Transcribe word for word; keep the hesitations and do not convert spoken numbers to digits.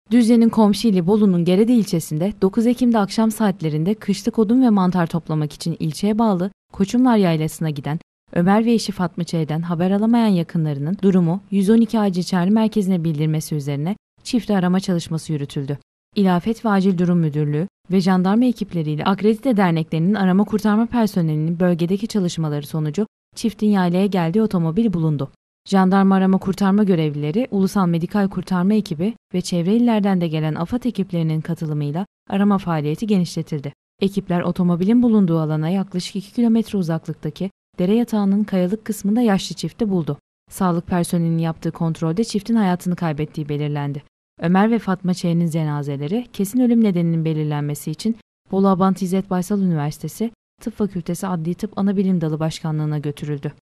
Düzce'nin komşu ili Bolu'nun Gerede ilçesinde dokuz Ekim'de akşam saatlerinde kışlık odun ve mantar toplamak için ilçeye bağlı Koçumlar Yaylası'na giden Ömer ve eşi Fatma Ç'den haber alamayan yakınlarının durumu yüz on iki Acil Çağrı Merkezi'ne bildirmesi üzerine çifte arama çalışması yürütüldü. İlafet ve Acil Durum Müdürlüğü ve jandarma ekipleriyle akredite derneklerinin arama kurtarma personelinin bölgedeki çalışmaları sonucu çiftin yaylaya geldiği otomobil bulundu. Jandarma arama kurtarma görevlileri, Ulusal Medikal Kurtarma Ekibi ve çevre illerden de gelen AFAD ekiplerinin katılımıyla arama faaliyeti genişletildi. Ekipler otomobilin bulunduğu alana yaklaşık iki kilometre uzaklıktaki dere yatağının kayalık kısmında yaşlı çifti buldu. Sağlık personelinin yaptığı kontrolde çiftin hayatını kaybettiği belirlendi. Ömer ve Fatma Ç'nin cenazeleri kesin ölüm nedeninin belirlenmesi için Bolu Abant İzzet Baysal Üniversitesi Tıp Fakültesi Adli Tıp Anabilim Dalı Başkanlığı'na götürüldü.